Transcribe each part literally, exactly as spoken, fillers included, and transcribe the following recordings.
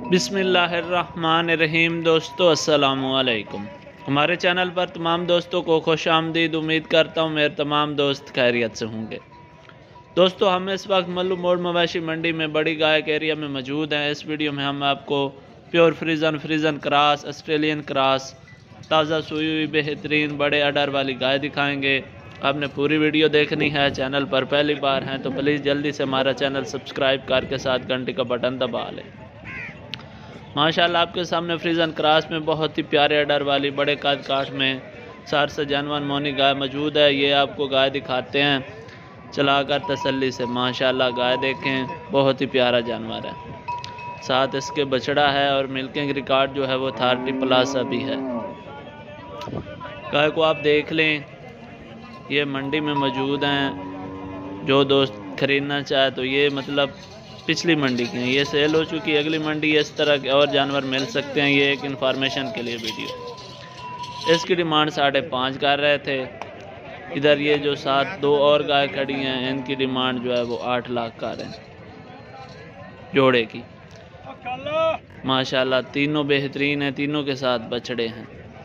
बिस्मिल्लाहिर्रहमानिर्रहीम। दोस्तों अस्सलामुअलैकुम। हमारे चैनल पर तमाम दोस्तों को खुश आमदीद। उम्मीद करता हूँ मेरे तमाम दोस्त खैरियत से होंगे। दोस्तों हम इस वक्त मल्लू मोड़ मवेशी मंडी में बड़ी गाय के एरिया में मौजूद हैं। इस वीडियो में हम आपको pure Friesian Friesian cross Australian cross ताज़ा सुई हुई बेहतरीन बड़े अडर वाली गाय दिखाएंगे। आपने पूरी वीडियो देखनी है। चैनल पर पहली बार हैं तो प्लीज़ जल्दी से हमारा चैनल सब्सक्राइब करके साथ घंटे का बटन दबा लें। माशाल्लाह आपके सामने फ्रीजन क्रॉस में बहुत ही प्यारे अडर वाली बड़े कद काठ में सार से जानवर मोनी गाय मौजूद है। ये आपको गाय दिखाते हैं चलाकर तसल्ली से। माशाल्लाह गाय देखें, बहुत ही प्यारा जानवर है। साथ इसके बछड़ा है और मिल्किंग रिकॉर्ड जो है वो थर्टी प्लस अभी है। गाय को आप देख लें, ये मंडी में मौजूद हैं। जो दोस्त खरीदना चाहे तो ये मतलब पिछली मंडी की है, ये सेल हो चुकी है। अगली मंडी इस तरह के और जानवर मिल सकते हैं। ये एक इन्फॉर्मेशन के लिए वीडियो। इसकी डिमांड साढ़े पाँच कर रहे थे। इधर ये जो साथ दो और गाय खड़ी हैं, इनकी डिमांड जो है वो आठ लाख कर रहे हैं जोड़े की। माशाल्लाह तीनों बेहतरीन हैं, तीनों के साथ बछड़े हैं।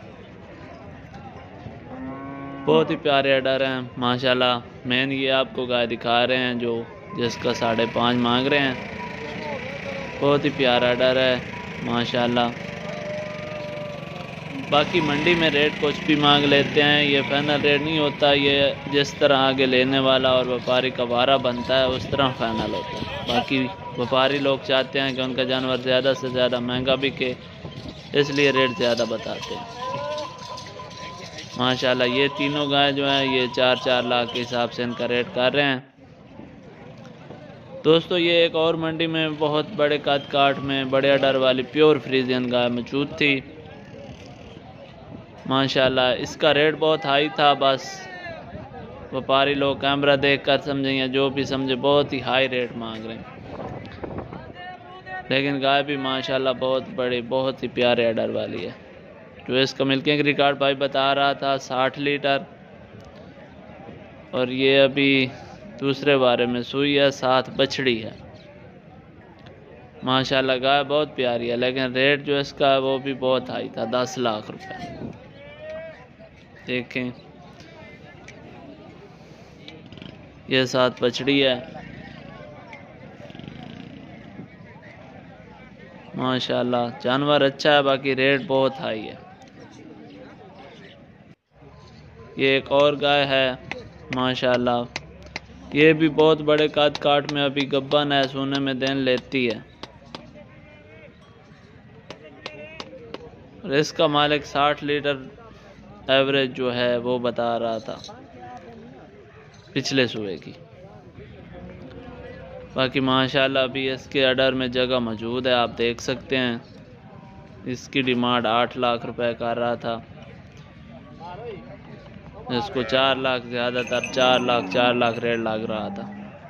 बहुत ही प्यारे अडर हैं माशाल्लाह। मेन ये आपको गाय दिखा रहे हैं जो जिसका साढ़े पाँच मांग रहे हैं। बहुत ही प्यारा अडर है माशाल्लाह। बाकी मंडी में रेट कुछ भी मांग लेते हैं, ये फाइनल रेट नहीं होता। ये जिस तरह आगे लेने वाला और व्यापारी का वारा बनता है उस तरह फाइनल होता है। बाकी व्यापारी लोग चाहते हैं कि उनका जानवर ज़्यादा से ज़्यादा महंगा बिके, इसलिए रेट ज़्यादा बताते हैं। माशाल्लाह ये तीनों गाय जो हैं ये चार चार लाख के हिसाब से इनका रेट कर रहे हैं। दोस्तों ये एक और मंडी में बहुत बड़े कद काठ में बड़े अडर वाली प्योर फ्रीजियन गाय मौजूद थी। माशाल्लाह इसका रेट बहुत हाई था, बस व्यापारी लोग कैमरा देखकर समझें या जो भी समझे बहुत ही हाई रेट मांग रहे हैं। लेकिन गाय भी माशाल्लाह बहुत बड़ी बहुत ही प्यारे अडर वाली है। जो इसका मिल्किंग रिकॉर्ड भाई बता रहा था साठ लीटर, और ये अभी दूसरे बारे में सुई है, साथ बछड़ी है। माशाल्लाह गाय बहुत प्यारी है, लेकिन रेट जो इसका है वो भी बहुत हाई था, दस लाख रुपए। देखें ये साथ बछड़ी है। माशाल्लाह जानवर अच्छा है, बाकी रेट बहुत हाई है। ये एक और गाय है माशाल्लाह, ये भी बहुत बड़े कद काठ में अभी गब्बन है, सोने में दिन लेती है। और इसका मालिक साठ लीटर एवरेज जो है वो बता रहा था पिछले सुबह की। बाकी माशाल्लाह अभी इसके अडर में जगह मौजूद है, आप देख सकते हैं। इसकी डिमांड आठ लाख रुपए कर रहा था, इसको चार लाख ज़्यादातर चार लाख चार लाख रेट लग रहा था।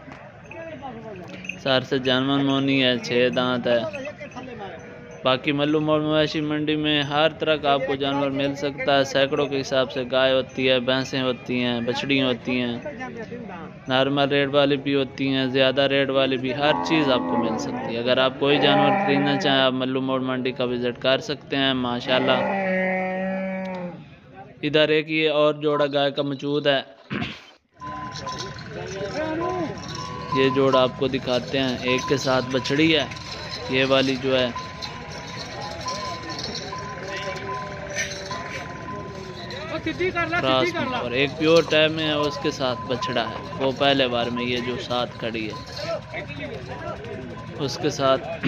सर से जानवर मोनी है, छः दांत है। बाकी मल्लू मोड़ मवेशी मंडी में हर तरह का आपको जानवर मिल सकता है। सैकड़ों के हिसाब से गाय होती है, भैंसें होती हैं, बछड़ियाँ होती हैं, नॉर्मल रेट वाली भी होती हैं, ज़्यादा रेट वाली भी, हर चीज़ आपको मिल सकती है। अगर आप कोई जानवर खरीदना चाहें आप मल्लू मोड़ मंडी का विज़िट कर सकते हैं। माशाल्लाह इधर एक ये और जोड़ा गाय का मौजूद है, ये जोड़ा आपको दिखाते हैं। एक के साथ बछड़ी है, ये वाली जो है क्रॉस, और एक प्योर टाइम में है उसके साथ बछड़ा है। वो पहले बार में ये जो साथ खड़ी है उसके साथ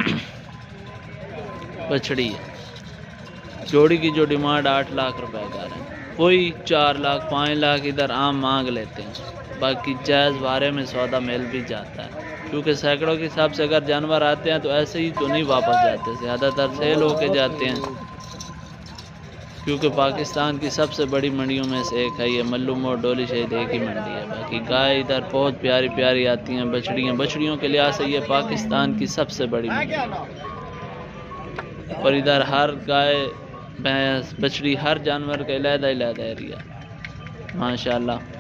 बछड़ी है। जोड़ी की जो डिमांड आठ लाख रुपए का है, कोई चार लाख पाँच लाख इधर आम मांग लेते हैं। बाकी जायज़ बारे में सौदा मिल भी जाता है, क्योंकि सैकड़ों के हिसाब से अगर जानवर आते हैं तो ऐसे ही तो नहीं वापस जाते, ज़्यादातर सेल होके जाते हैं। क्योंकि पाकिस्तान की सबसे बड़ी मंडियों में से एक है ये मल्लू मोड़ डोली शहीद एक ही मंडी है। बाकी गाय इधर बहुत प्यारी प्यारी आती हैं, बछड़ियाँ बछड़ियों के लिहाज से ये पाकिस्तान की सबसे बड़ी मंडी है। और इधर हर गाय भैंस बछड़ी हर जानवर का अलग अलग एरिया माशाल्लाह।